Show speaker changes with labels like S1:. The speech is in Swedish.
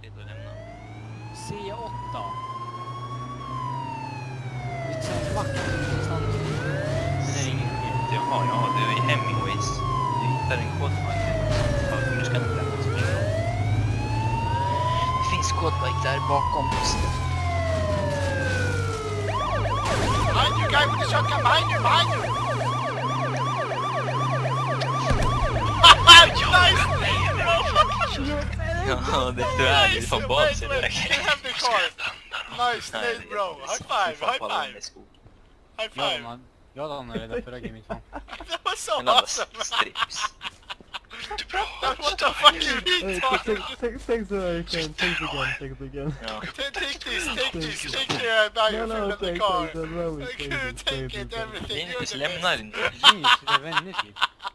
S1: är redo att lämna.
S2: C8. Det är en vacker intressant. Det är ingen skit.
S1: Ja, det är Hemingways. Du hittar en kodbike. Ja, du ska inte lämna springa. Det finns kodbike där bakom oss.
S3: Behind you, guy with the shotgun! Behind you! Behind you! Nice!
S1: Ja, du är ju från basen.
S3: Wait, have the car. Nice nade, bro. High five, high five. High
S2: Ja,
S3: five.
S2: man. Jag landade redan förra gamet fan.
S3: That was so
S1: En annan
S3: awesome.
S1: strips.
S3: That was the fucking retard.
S4: Take the again, take it again.
S1: Ja.
S3: Take this, take the biofuel in the car.
S4: take
S3: Take it, everything.
S1: Linus, lämnar inte.
S2: Precis, det är vänligt typ.